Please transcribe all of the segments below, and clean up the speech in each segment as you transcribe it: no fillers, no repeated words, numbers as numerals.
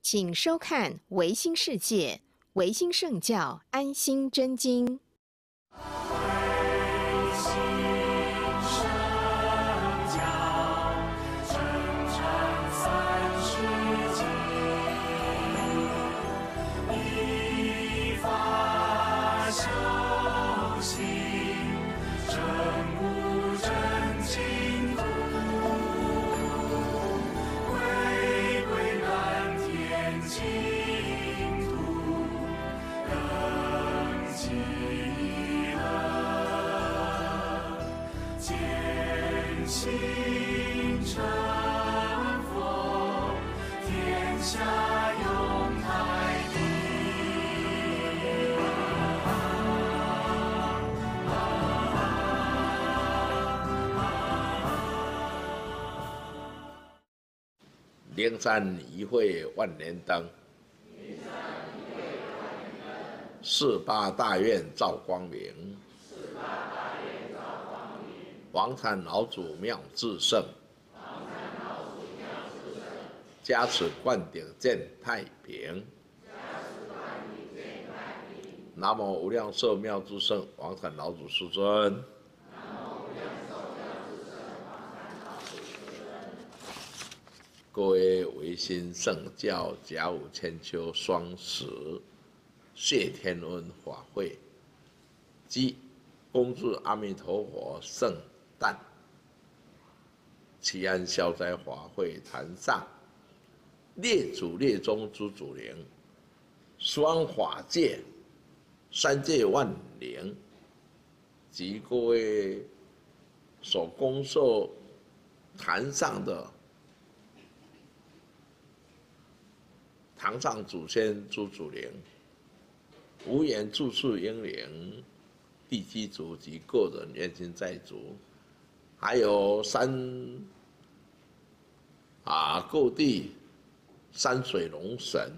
请收看《维新世界》维新圣教安心真经。 灵山一会万年灯，48大愿照光明，王禅老祖妙智胜，加持灌顶见太平。南无无量寿妙智胜王禅老祖师尊。各位维新圣教甲午千秋双十谢天恩法会及恭祝阿弥陀佛圣诞祈安消灾法会坛上列祖列宗诸祖灵，双法界三界万灵及各位所恭受坛上的堂上祖先诸祖灵、无缘住处英灵、地基族及个人冤亲债主，还有各地山水龙神，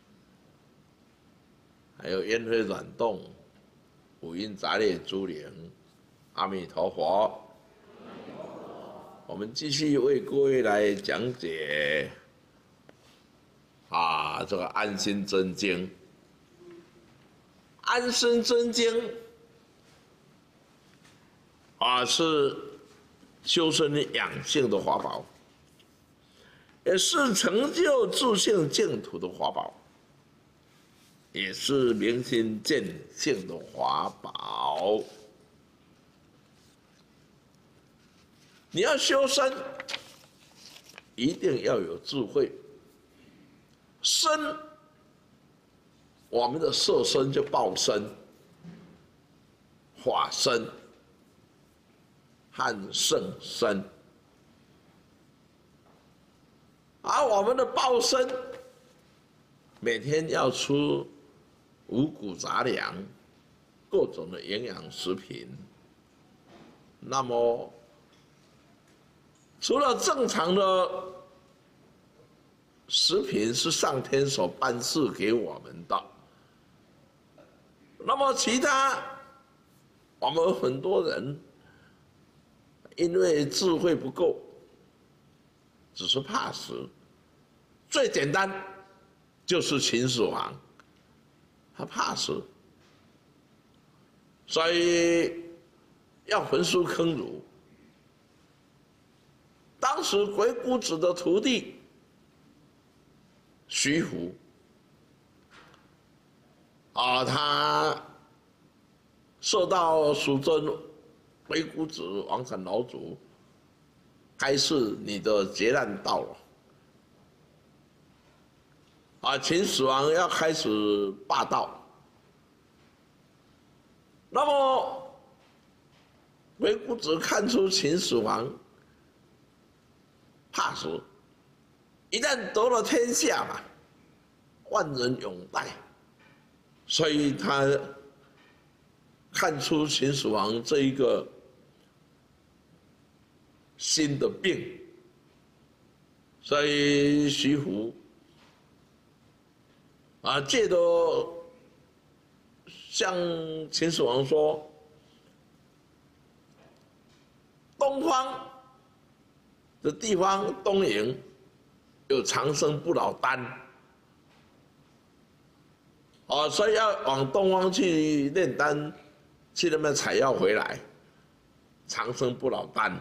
还有烟灰软动、五阴杂列诸灵，阿弥陀佛。我们继续为各位来讲解这个安心真经，安心真经是修身养性的法宝，也是成就自性净土的法宝，也是明心见性的法宝。你要修身，一定要有智慧。身，我们的色身就报身、法身和圣身，而我们的报身每天要吃五谷杂粮、各种的营养食品。那么，除了正常的食品是上天所颁赐给我们的，那么其他我们很多人因为智慧不够，只是怕死。最简单就是秦始皇，他怕死，所以要焚书坑儒。当时鬼谷子的徒弟徐福他受到蜀尊鬼谷子王禅老祖开示，你的劫难到了，秦始皇要开始霸道。那么鬼谷子看出秦始皇怕死，一旦得了天下嘛，万人拥戴，所以他看出秦始皇这一个新的病，所以徐福借着向秦始皇说，东方的地方东瀛有长生不老丹， 所以要往东方去炼丹，去那边采药回来，长生不老丹。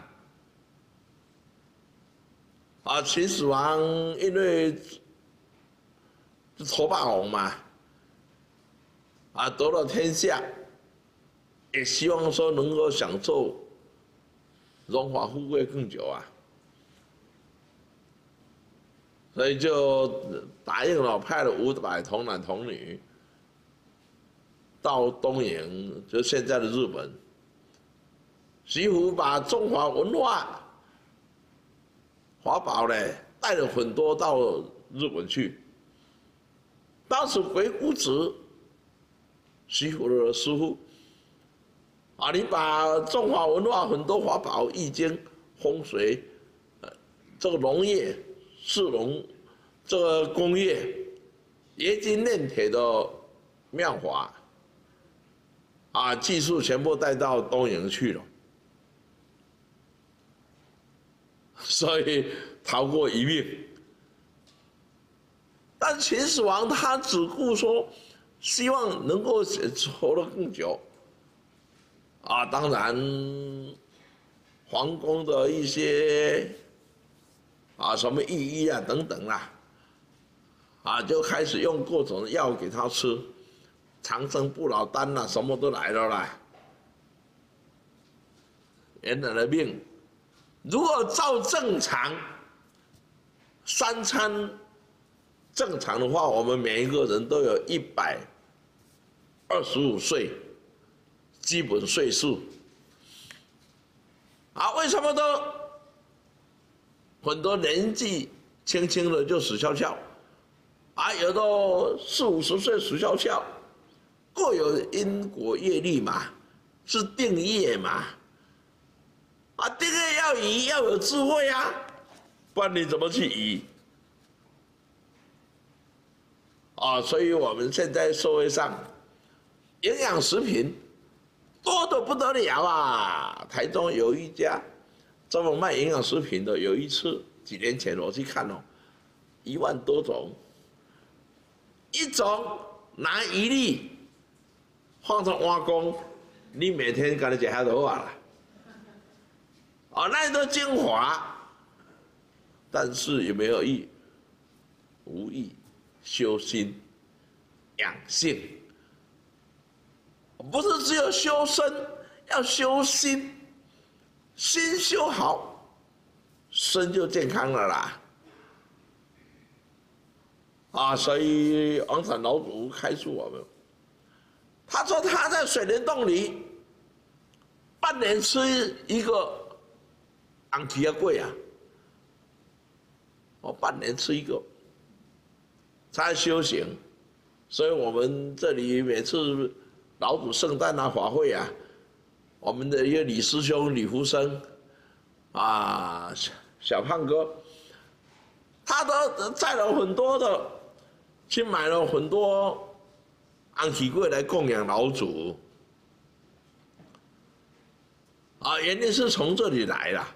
秦始皇因为头霸王嘛，得了天下，也希望说能够享受荣华富贵更久啊，所以就答应了，派了500童男童女到东瀛，就现在的日本，几乎把中华文化华宝呢带了很多到日本去。当时鬼谷子西湖的师傅你把中华文化很多华宝、易经、风水，这个农业、士农，这个工业、冶金炼铁的妙法技术全部带到东瀛去了，所以逃过一命。但秦始皇他只顾说，希望能够活得更久。当然，皇宫的一些什么御医等等就开始用各种药给他吃，长生不老丹什么都来了啦。原来的命，如果照正常3餐正常的话，我们每一个人都有125岁。基本岁数为什么都很多年纪轻轻的就死翘翘有的40、50岁死翘翘，各有因果业力嘛，是定业嘛定业要移要有智慧不然你怎么去移所以我们现在社会上营养食品多得不得了台中有一家专门卖营养食品的，有一次几年前我去看1万多种，一种拿1粒放成碗公，你每天给它吃下就好了。那都精华，但是有没有益？无益，修心养性。不是只有修身，要修心，心修好，身就健康了啦。所以王禅老祖开示我们，他说他在水帘洞里半年吃一个昂提亚贵半年吃一个才修行。所以我们这里每次老祖圣诞法会我们的一个李师兄李福生小胖哥，他都载了很多的，去买了很多安提柜来供养老祖原因是从这里来的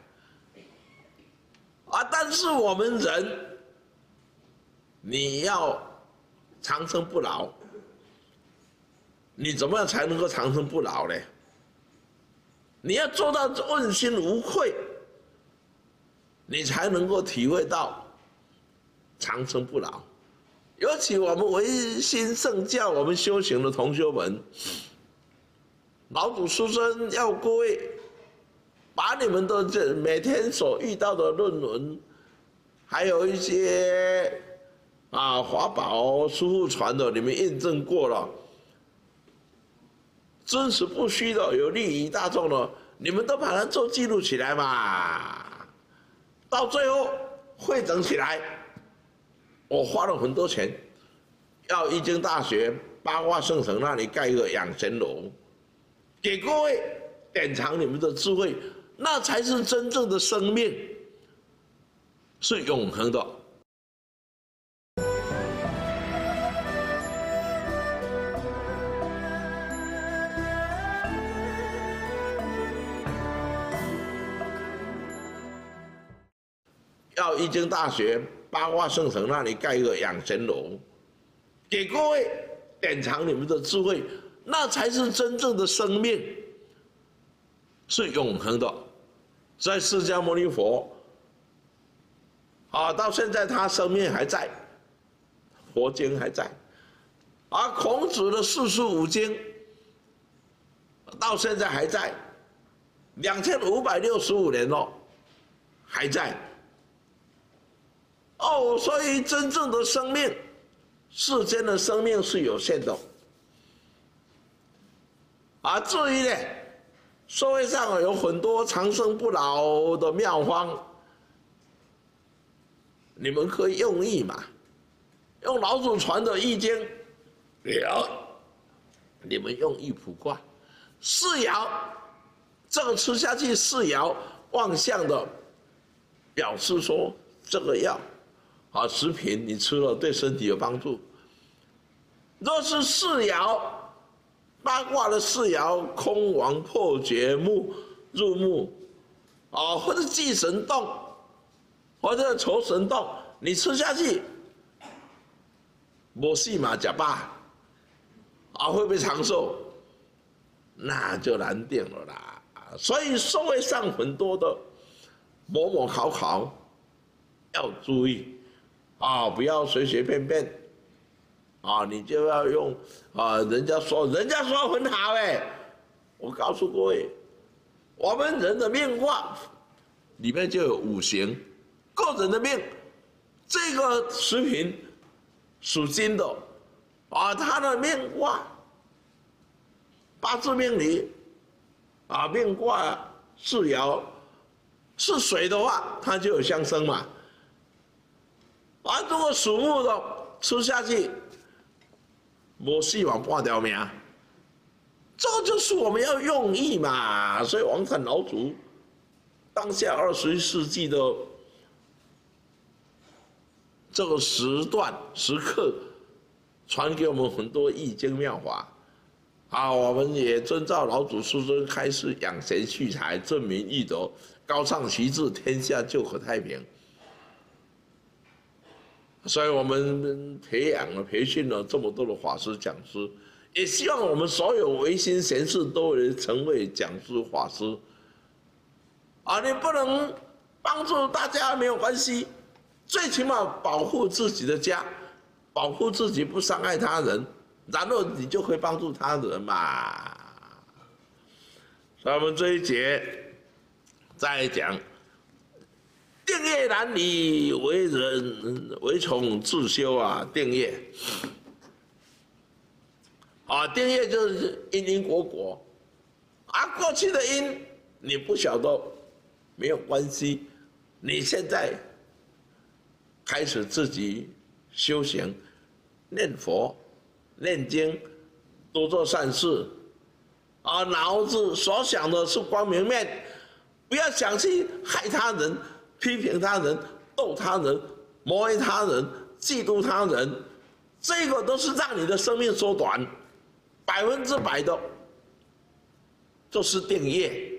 但是我们人你要长生不老，你怎么样才能够长生不老呢？你要做到问心无愧，你才能够体会到长生不老。尤其我们唯心圣教，我们修行的同修们，老祖师尊要各位把你们的每天所遇到的论文，还有一些华宝师父传的，你们验证过了，真实不虚的，有利于大众的，你们都把它做记录起来嘛。到最后汇整起来，我花了很多钱，要易经大学八卦圣城那里盖一个养贤楼，给各位典藏你们的智慧，那才是真正的生命，是永恒的。要易经大学八卦圣城那里盖一个养贤楼，给各位典藏你们的智慧，那才是真正的生命，是永恒的。在释迦牟尼佛到现在他生命还在，佛经还在，孔子的四书五经到现在还在，2565年了，还在。所以真正的生命，世间的生命是有限的。至于呢，社会上有很多长生不老的妙方，你们可以用意嘛，用老祖传的易经，你们用易卜卦，四爻，这个吃下去四爻望相的，表示说这个药食品你吃了对身体有帮助。若是四爻，八卦的四爻，空亡破绝木入木，或者忌神动，或者酬神动，你吃下去，没戏嘛，假吧，会不会长寿？那就难定了啦。所以社会上很多的某某考要注意不要随随便便你就要用人家说很好我告诉各位，我们人的命卦里面就有五行，个人的命，这个食品属金的他的命卦八字命理命卦四爻是水的话，它就有相生嘛。如果属木的吃下去，没希望半条命，这就是我们要用意嘛。所以王禅老祖当下21世纪的这个时刻，传给我们很多易经妙法我们也遵照老祖师尊开示，养贤蓄才，正民易德，高尚其志，天下就可太平。所以我们培训了这么多的法师讲师，也希望我们所有维新贤士都能成为讲师法师。你不能帮助大家没有关系，最起码保护自己的家，保护自己不伤害他人，然后你就会帮助他人嘛。所以我们这一节再讲。定业难离，唯从自修定业定业就是因果果过去的因你不晓得没有关系，你现在开始自己修行，念佛念经，多做善事脑子所想的是光明面，不要想去害他人，批评他人，斗他人，抹黑他人，嫉妒他人，这个都是让你的生命缩短，100%的，就是定业。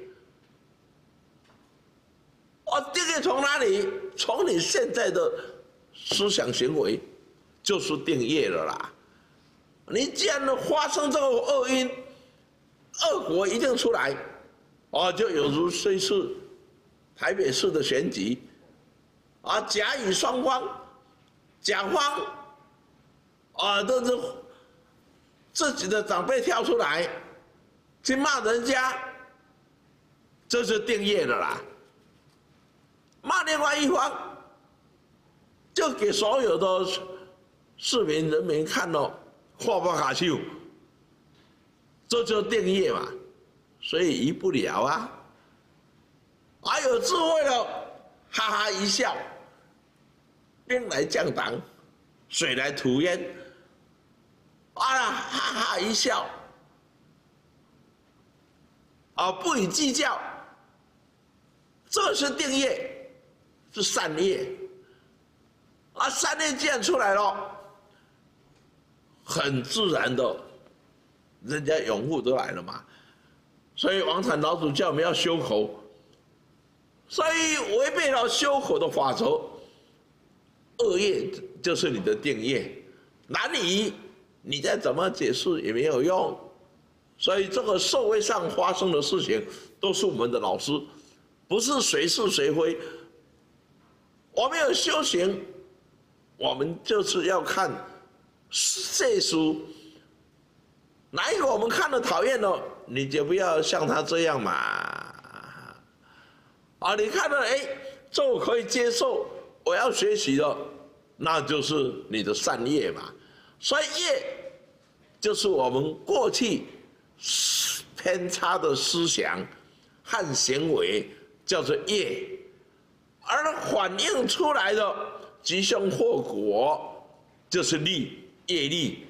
定业从哪里？从你现在的思想行为，就是定业了啦。你既然发生这个恶因，恶果一定出来，就有如这次台北市的选举，甲乙双方，甲方都是自己的长辈跳出来去骂人家，这是定业的啦。骂另外一方，就给所有的市民人民看了，跨不卡秀，这就定业嘛，所以移不了有智慧了，哈哈一笑，兵来将挡，水来土掩，哈哈一笑，不予计较，这是定业，是善业。善业既然出来了，很自然的，人家拥护都来了嘛。所以王禅老祖叫我们要修口。所以违背了修口的法则，恶业就是你的定业，难以你再怎么解释也没有用。所以这个社会上发生的事情，都是我们的老师，不是谁是谁非。我们有修行，我们就是要看世书，哪一个我们看了讨厌了，你就不要像他这样嘛。啊，你看了这我可以接受，我要学习了，那就是你的善业嘛。所以业就是我们过去偏差的思想和行为，叫做业，而反映出来的吉凶祸果就是力，业力。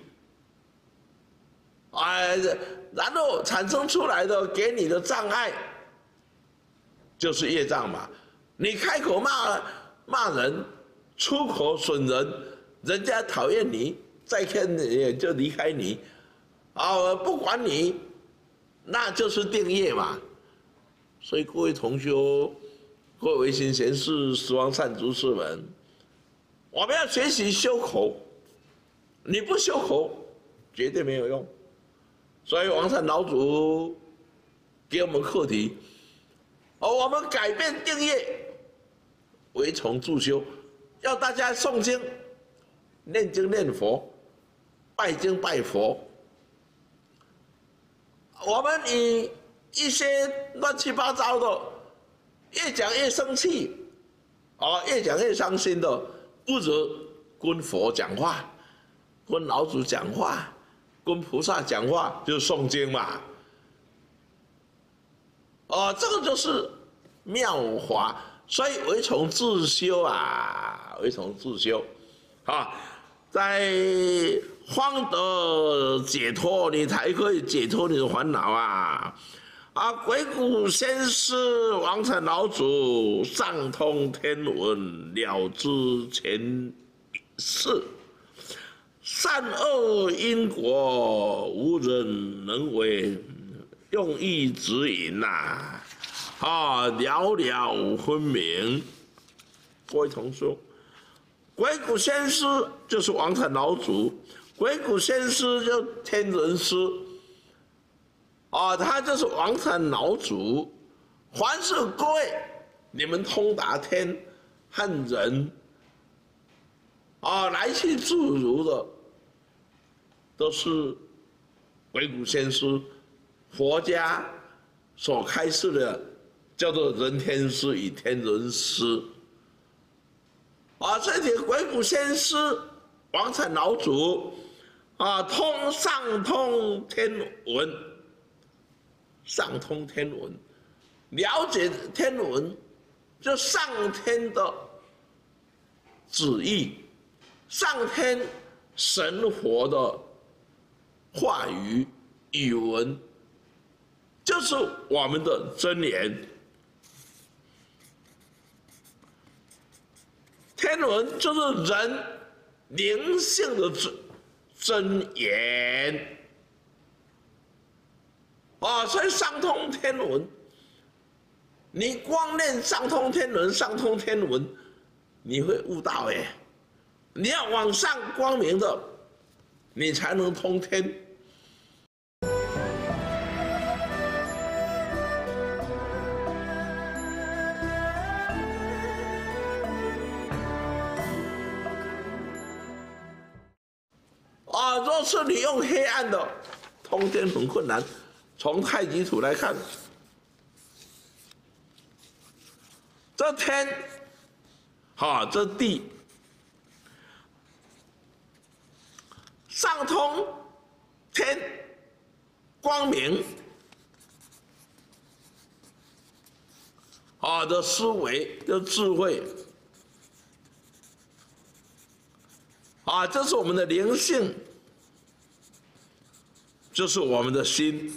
然后产生出来的给你的障碍，就是业障嘛。你开口骂人，出口损人，人家讨厌你，再看也就离开你，不管你，那就是定业嘛。所以各位同修，各位维新贤士、十方善知识们，我们要学习修口，你不修口，绝对没有用。所以王禅老祖给我们课题，我们改变定业，唯从自修，要大家诵经、念经念佛、拜经拜佛。我们以一些乱七八糟的，越讲越生气，越讲越伤心的，不如跟佛讲话，跟老祖讲话，跟菩萨讲话，就是诵经嘛。这个就是妙法，所以唯从自修啊，唯从自修，在方得解脱，你才可以解脱你的烦恼啊！鬼谷先师王禅老祖上通天文，了知前世，善恶因果无人能为，用意指引呐，了了分明。各位同修，鬼谷先师就是王禅老祖，鬼谷先师就天人师，他就是王禅老祖。凡是各位你们通达天和人，来去自如的，都是鬼谷先师佛家所开示的，叫做人天师与天人师。这些鬼谷先师王禅老祖上通天文，上通天文，了解天文，就上天的旨意，上天神佛的话语语文，就是我们的真言。天文就是人灵性的真言，所以上通天文，你光念上通天文，上通天文，你会悟道你要往上光明的，你才能通天。若是你用黑暗的，通天很困难。从太极图来看，这天，这地，上通天，光明，的思维的智慧，这是我们的灵性。就是我们的心，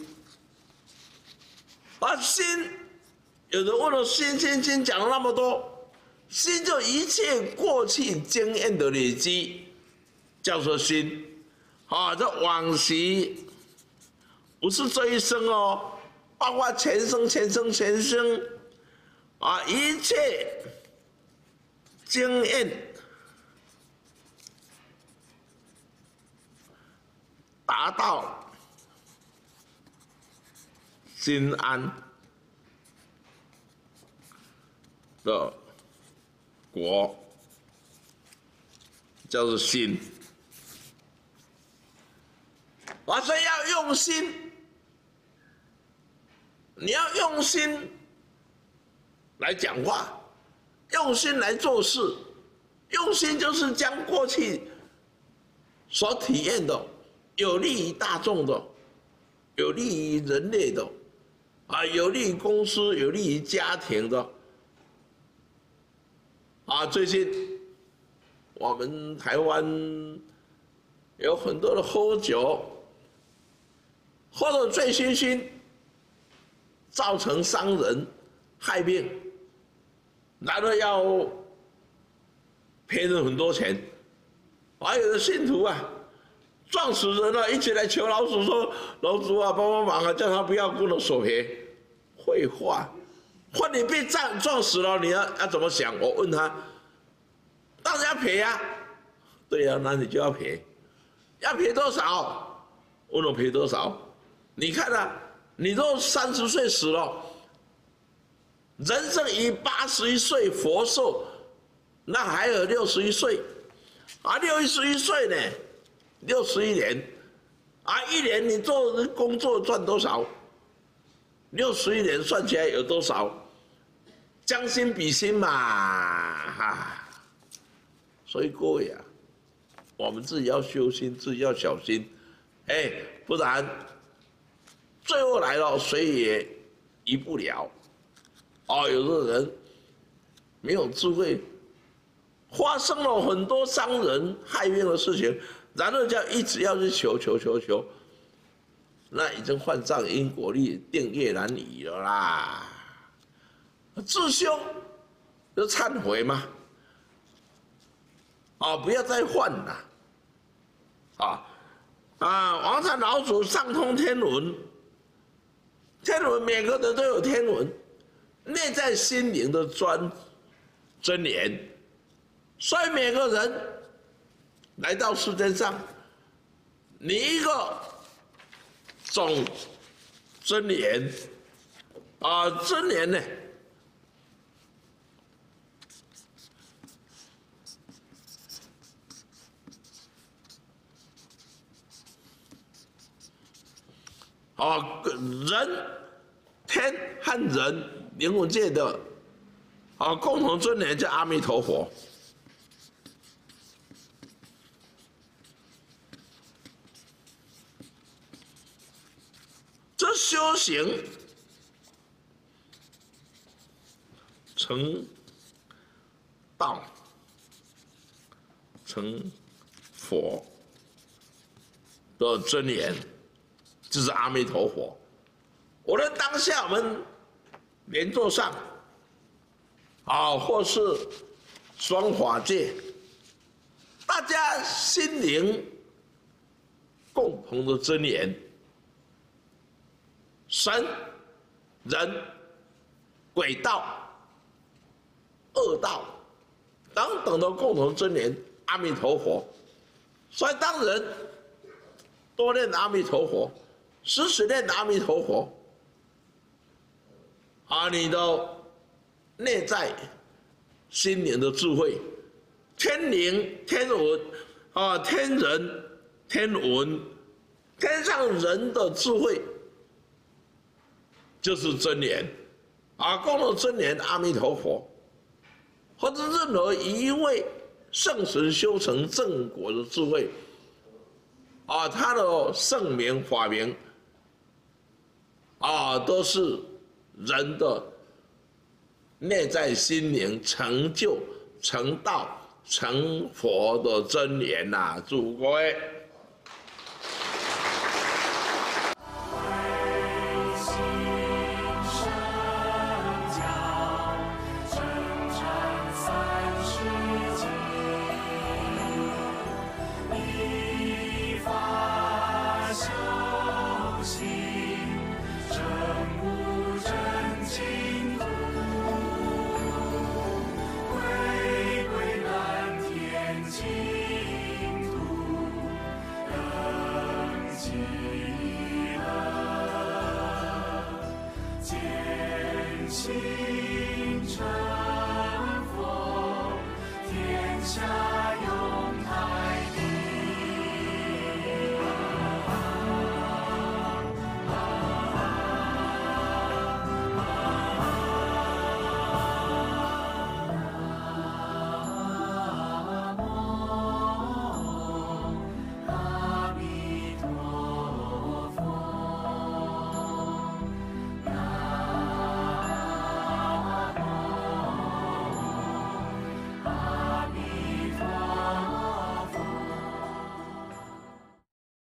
心，有人问了，心讲了那么多，心就一切过去经验的累积，叫做心，这往昔不是这一生包括前生、前生、前生，一切经验达到心安的国，叫做心。所以要用心，你要用心来讲话，用心来做事，用心就是将过去所体验的有利于大众的、有利于人类的、有利于公司、有利于家庭的。最近我们台湾有很多的喝酒，喝得醉醺醺，造成伤人害命，然后要赔了很多钱。还有的信徒撞死人了，一起来求老祖说：“老祖帮帮忙叫他不要跟我索赔。”废话，换你被撞死了，你要怎么想？我问他，当然要赔对那你就要赔，要赔多少？问我赔多少？你看你都30岁死了，人生以81岁佛寿，那还有61岁，61岁呢，61年，1年你做工作赚多少？61年算起来有多少？将心比心嘛，所以各位我们自己要修心，自己要小心，不然最后来了谁也移不了。有的人没有智慧，发生了很多伤人害命的事情，然后就一直要去求，那已经犯上因果律，定业难移了啦。自修就忏悔嘛，不要再犯了。王禅老祖上通天文，天文每个人都有天文，内在心灵的真言，所以每个人来到世界上，你一个总真言真言呢，人、天和人灵魂界的共同真言叫阿弥陀佛。这修行成道、成佛的真言，就是阿弥陀佛。我的当下我们莲座上或是双法界，大家心灵共同的真言，神、人、鬼道、恶道等等的共同真言阿弥陀佛。所以当人多念阿弥陀佛，时时念阿弥陀佛，你的内在心灵的智慧，天灵、天文天人、天文，天上人的智慧，就是真言共同真言阿弥陀佛，或者任何一位圣神修成正果的智慧他的圣名法名都是人的内在心灵成就、成道、成佛的真言祝各位。 清晨。